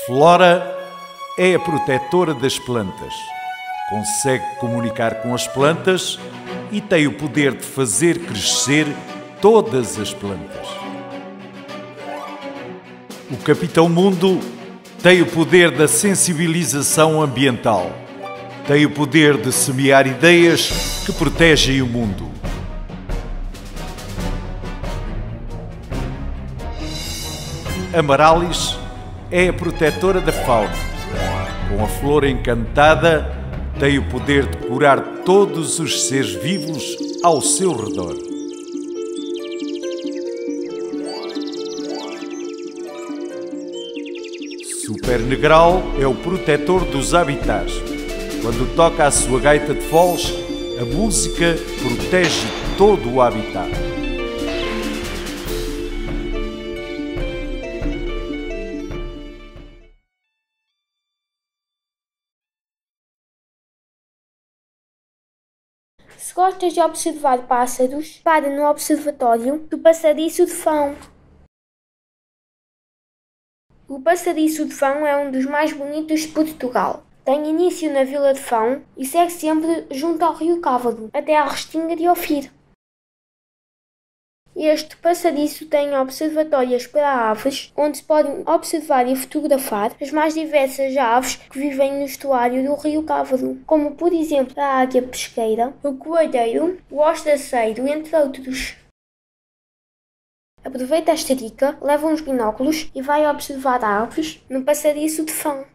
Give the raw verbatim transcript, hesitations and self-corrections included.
Flora é a protetora das plantas. Consegue comunicar com as plantas e tem o poder de fazer crescer todas as plantas. O Capitão Mundo tem o poder da sensibilização ambiental. Tem o poder de semear ideias que protegem o mundo. Amarallis é a protetora da fauna. Com a flor encantada, tem o poder de curar todos os seres vivos ao seu redor. Super Negral é o protetor dos habitats. Quando toca a sua gaita de foles, a música protege todo o habitat. Se gostas de observar pássaros, para no Observatório do Passadiço de Fão. O Passadiço de Fão é um dos mais bonitos de Portugal. Tem início na Vila de Fão e segue sempre junto ao Rio Cávado, até à Restinga de Ofir. Este passadiço tem observatórios para aves, onde se podem observar e fotografar as mais diversas aves que vivem no estuário do Rio Cávado, como por exemplo a águia pesqueira, o coelheiro, o ostraceiro, entre outros. Aproveita esta dica, leva uns binóculos e vai observar aves no Passadiço de Fão.